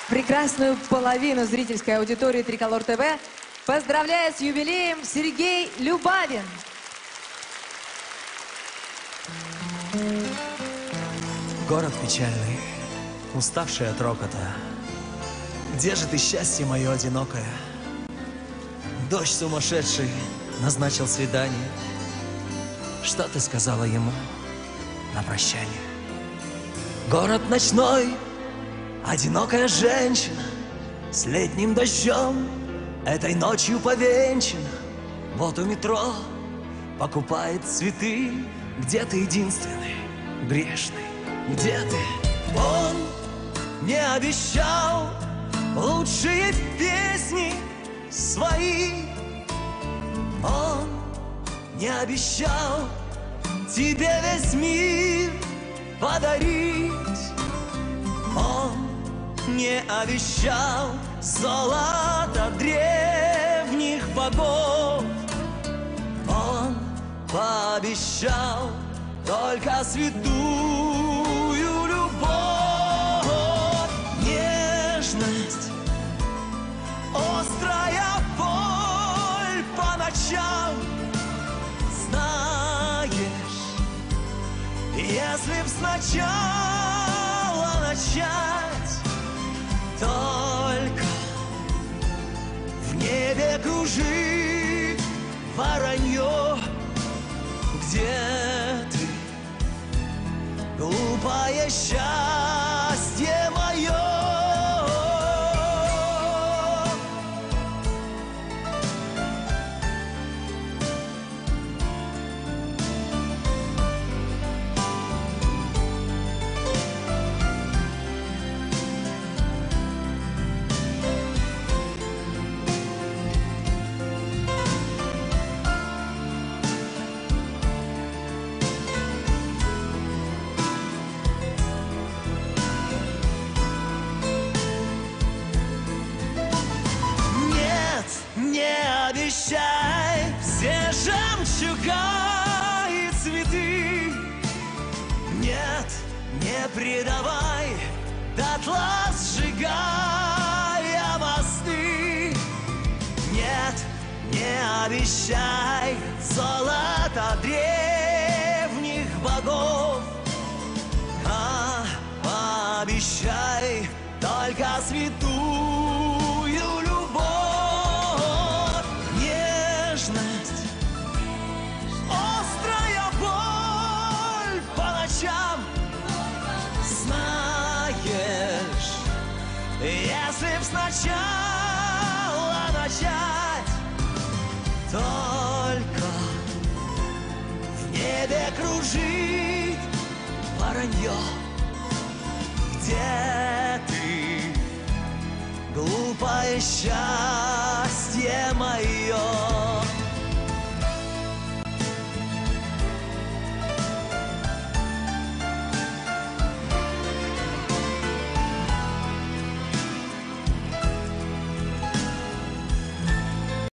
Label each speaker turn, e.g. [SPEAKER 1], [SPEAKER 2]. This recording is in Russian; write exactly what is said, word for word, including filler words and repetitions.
[SPEAKER 1] прекрасную половину зрительской аудитории Триколор ТВ поздравляет с юбилеем Сергей Любавин.
[SPEAKER 2] Город печальный, уставший от рокота. Где же ты, счастье мое одинокое? Дождь сумасшедший назначил свидание. Что ты сказала ему на прощание? Город ночной, одинокая женщина с летним дождем этой ночью повенчана. Вот у метро покупает цветы. Где ты, единственный, грешный? Где ты? Он не обещал лучшие песни свои. Он не обещал тебе весь мир подарить. Он не обещал золото древних богов. Он пообещал только святую любовь. Нежность, острая боль по ночам. Знаешь, если б сначала начать, только в небе кружит воронье. Где ты, глупое счастье мое? Не обещай все жемчуга и цветы. Нет, не предавай дотла, сжигая мосты. Нет, не обещай золото древних богов, а пообещай только святую любовь. Острая боль по ночам. Знаешь, если б сначала начать, только в небе кружит воронье. Где ты, глупое счастье мое?